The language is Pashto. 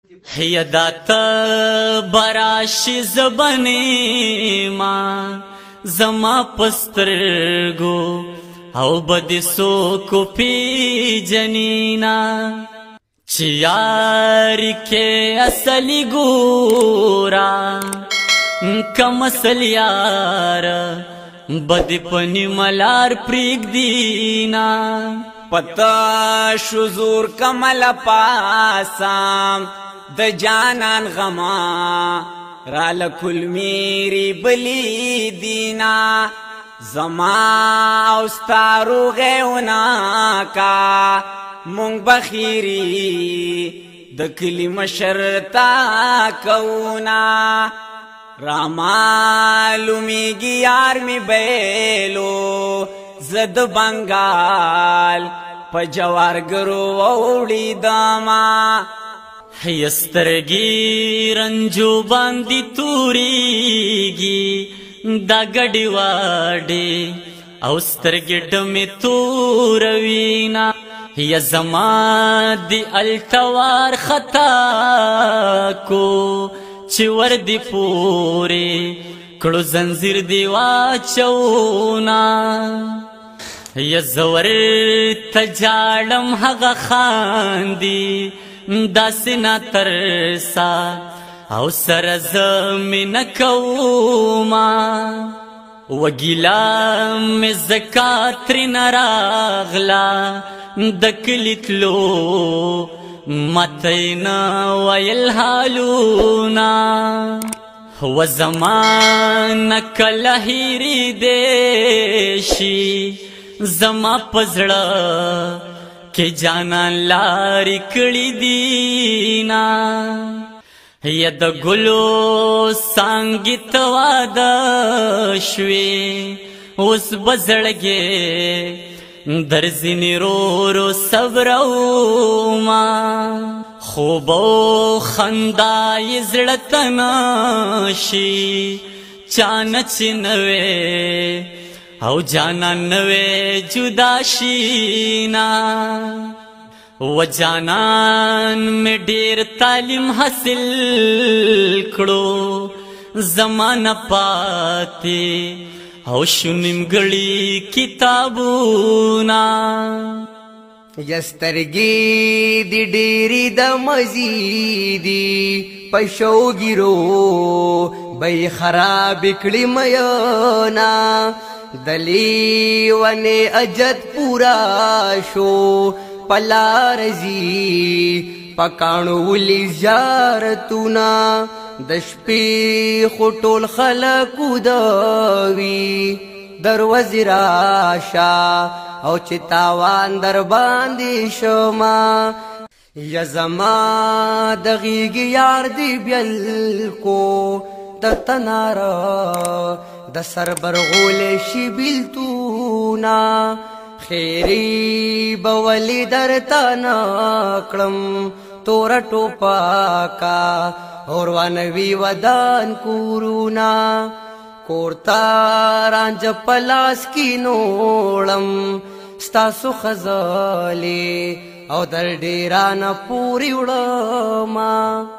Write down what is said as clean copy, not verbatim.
یدات براشی زبانی ما زما پسترگو او بدی سو کو پی جنینا چیاری کے اصلی گورا کم اصل یار بدی پنی ملار پریگ دینا پتا شزور کمل پاسام د جانان غما رال کل میری بلی دینا زما اوستارو غیونا کا مونگ بخیری د کلی مشرتا کونا رامالو میگی یار می بیلو زد بنگال پا جوارگرو اوڑی داما یسترگی رنجو باندی توریگی دا گڑی واڑی او سترگی ڈمی توروینا یا زما دی التوار خطا کو چی وردی پوری کڑو زنزیر دی واچونا یا زور تجالم حق خاندی داسنا ترسا او سرزمین کوما وگیلا میں زکاتری نراغلا دکلتلو متینا ویل حالونا وزمان کلہیری دیشی زما پزڑا کہ جانا لاری کڑی دینا ید گلو سانگی توادا شوی اس بزڑگے درزنی رو رو صبرو ما خوبو خندائی زڑتنا شی چانچ نوے او جانا نوے جدا شینا و جانان میں ڈیر تعلیم حاصل کرو زمانہ پاتے او شنم گڑی کتابونا یسترگی دی ڈیری دا مزیدی پشو گیرو بی خراب کڑی میانا دلی ونے اجد پورا شو پلا رزی پکانو ولی زیارتونا دشپی خطول خلقو داوی دروازی راشا او چتاوان در باندی شما یزما دغیگی یار دی بیل کو در تنارا د سر برغول شی بیلتونا خیری بولی در تانا کلم تورا ٹوپا کا اور وانوی ودان کورونا کورتا رانج پلاس کی نوڑم ستاسو خزالی او در ڈیرانا پوری اڑاما